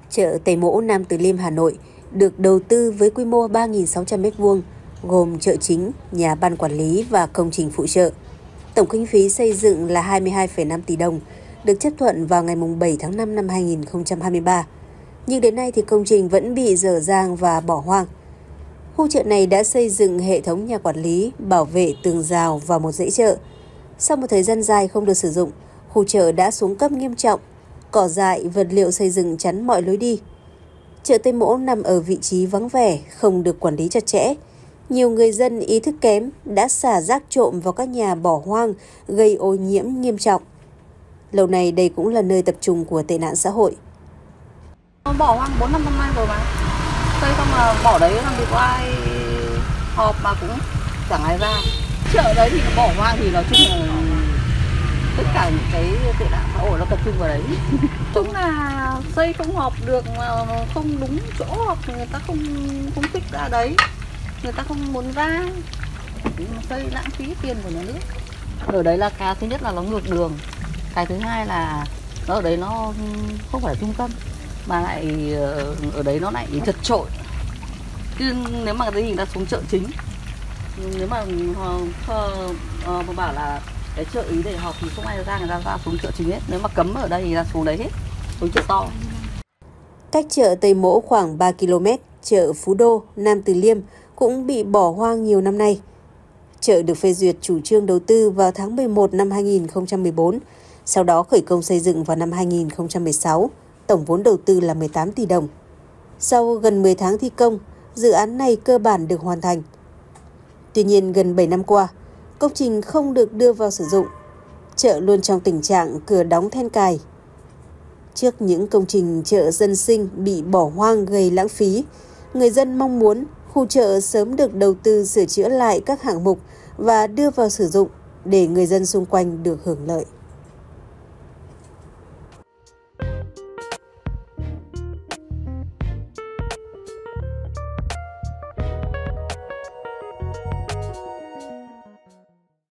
Chợ Tây Mỗ, Nam Từ Liêm, Hà Nội được đầu tư với quy mô 3.600 m², gồm chợ chính, nhà ban quản lý và công trình phụ trợ. Tổng kinh phí xây dựng là 22,5 tỷ đồng, được chấp thuận vào ngày 7 tháng 5 năm 2023. Nhưng đến nay thì công trình vẫn bị dở dang và bỏ hoang. Khu chợ này đã xây dựng hệ thống nhà quản lý, bảo vệ tường rào và một dãy chợ. Sau một thời gian dài không được sử dụng, khu chợ đã xuống cấp nghiêm trọng, cỏ dại, vật liệu xây dựng chắn mọi lối đi. Chợ Tây Mỗ nằm ở vị trí vắng vẻ, không được quản lý chặt chẽ. Nhiều người dân ý thức kém đã xả rác trộm vào các nhà bỏ hoang, gây ô nhiễm nghiêm trọng. Lâu nay đây cũng là nơi tập trung của tệ nạn xã hội. Bỏ hoang 4-5 năm nay rồi mà. Xây xong mà bỏ đấy làm gì có ai họp mà cũng chẳng ai ra. Chợ đấy thì bỏ hoang thì nói chung là tất cả những cái tệ nạn xã hội nó tập trung vào đấy. Chúng là xây không họp được mà không đúng chỗ họp thì người ta không thích ra đấy. Người ta không muốn ra. Xây lãng phí tiền của nhà nước. Ở đấy là cái thứ nhất là nó ngược đường. Cái thứ hai là nó ở đấy nó không phải là trung tâm mà lại ở đấy nó lại chật chội. Nếu mà cái gì là xuống chợ chính, nếu mà bảo là cái chợ ý để họp thì không ai ra, người ta ra xuống chợ chính hết. Nếu mà cấm ở đây thì là xuống đấy hết, xuống chợ to. Cách chợ Tây Mỗ khoảng 3 km, chợ Phú Đô, Nam Từ Liêm cũng bị bỏ hoang nhiều năm nay. Chợ được phê duyệt chủ trương đầu tư vào tháng 11 năm 2014, sau đó khởi công xây dựng vào năm 2016, tổng vốn đầu tư là 18 tỷ đồng. Sau gần 10 tháng thi công, dự án này cơ bản được hoàn thành. Tuy nhiên, gần 7 năm qua, công trình không được đưa vào sử dụng. Chợ luôn trong tình trạng cửa đóng then cài. Trước những công trình chợ dân sinh bị bỏ hoang gây lãng phí, người dân mong muốn khu chợ sớm được đầu tư sửa chữa lại các hạng mục và đưa vào sử dụng để người dân xung quanh được hưởng lợi.